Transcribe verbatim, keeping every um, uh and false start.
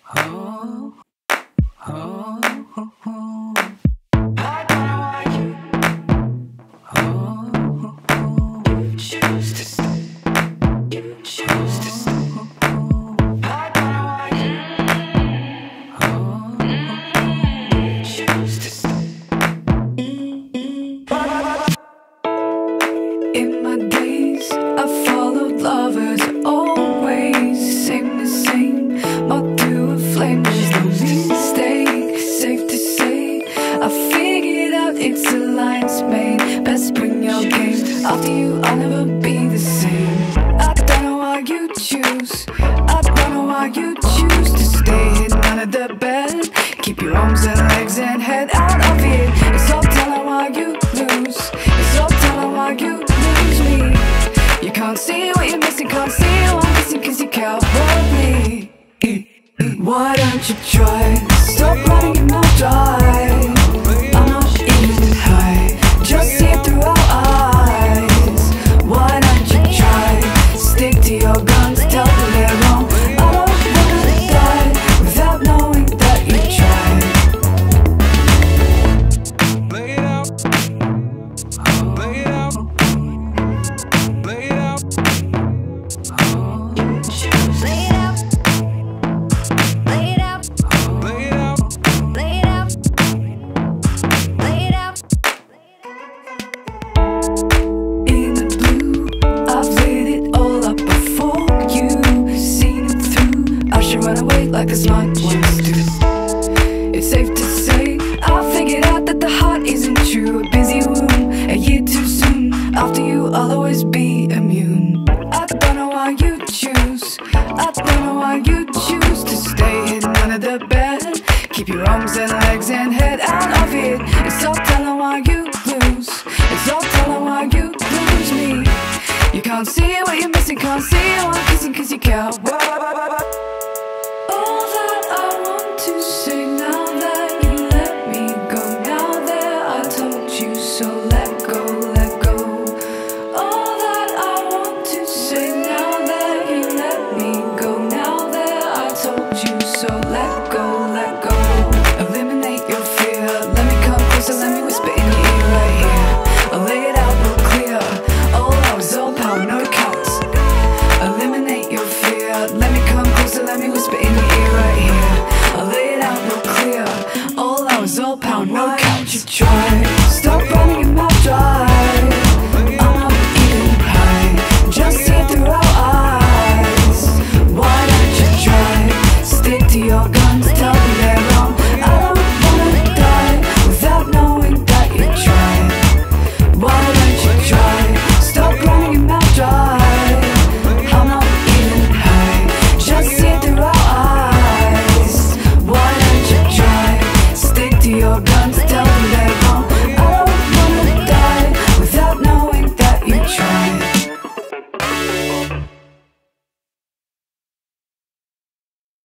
Oh, oh, oh, oh. I don't know why you, Oh, oh, oh. you choose to stay. You choose to stay. I don't know why you, you choose to stay. In my days, I followed lovers always. Same the same, moth to a flame. There's no mistake, safe to say. I figured out it's a lion's mane. Best bring your game. After you, I'll never be the same. I don't know why you choose. I don't know why you choose to stay hidden under the bed. Keep your arms and legs and head out of it. It's all telling why you lose. It's all telling why you lose me. You can't see what you're missing, can't see what I'm missing, cause you can't hold me. Why don't you try? Stop running your mouth dry. I'm not even high, just see it through our eyes. Why don't you try? Stick to your guns, tell them they're wrong. I don't wanna die without knowing that you tried. Play it out. Play it out. Play it out. You choose. Play it out. Play it out. Play it out. Play it out. Play it out. In the blue, I've lit it all up before you. Seen it through. I should run away like the smart ones do. It's safe to say I figured out that the heart isn't true. A busy womb, a year too soon. After you, I'll always be immune. I don't know why you choose. I don't know why you choose to stay hidden under the bed. Keep your arms and legs and head out of it. It's all telling why you lose. It's all telling why you lose me. You can't see what you're missing, can't see what I'm kissing, cause you can't. All that I want to say now that you let me go. Now that I told you so, let go, let go. All that I want to say now that you let me go. Now that I told you so, let go, let go. Eliminate your fear. Let me come closer, let me whisper in your ear right here. I'll lay it out real clear. All hours, all power, no counts. Eliminate your fear. Let me come closer, let me whisper in your ear right here. I'll lay it out real clear. All hours, all power, no counts. You try. Stop running your mouth dry. I'm not even high, just see it through our eyes. Why don't you try? Stick to your guns, tell